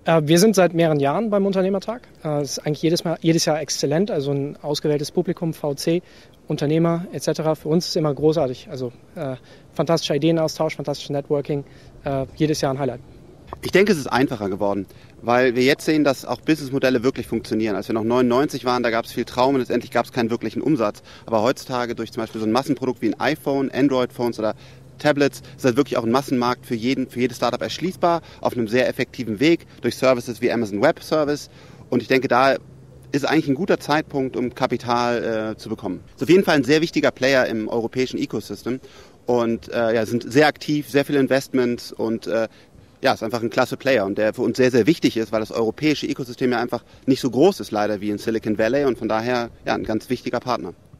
Wir sind seit mehreren Jahren beim Unternehmertag. Es ist eigentlich jedes Jahr exzellent, also ein ausgewähltes Publikum, VC, Unternehmer etc. Für uns ist es immer großartig. Also fantastischer Ideenaustausch, fantastisches Networking, jedes Jahr ein Highlight. Ich denke, es ist einfacher geworden, weil wir jetzt sehen, dass auch Businessmodelle wirklich funktionieren. Als wir noch 99 waren, da gab es viel Traum und letztendlich gab es keinen wirklichen Umsatz. Aber heutzutage durch zum Beispiel so ein Massenprodukt wie ein iPhone, Android-Phones oder Tablets ist halt wirklich auch ein Massenmarkt für jedes Startup erschließbar, auf einem sehr effektiven Weg durch Services wie Amazon Web Service. Und ich denke, da ist eigentlich ein guter Zeitpunkt, um Kapital zu bekommen. Ist auf jeden Fall ein sehr wichtiger Player im europäischen Ecosystem und sind sehr aktiv, sehr viele Investments und ist einfach ein klasse Player und der für uns sehr, sehr wichtig ist, weil das europäische Ecosystem ja einfach nicht so groß ist leider wie in Silicon Valley und von daher ein ganz wichtiger Partner.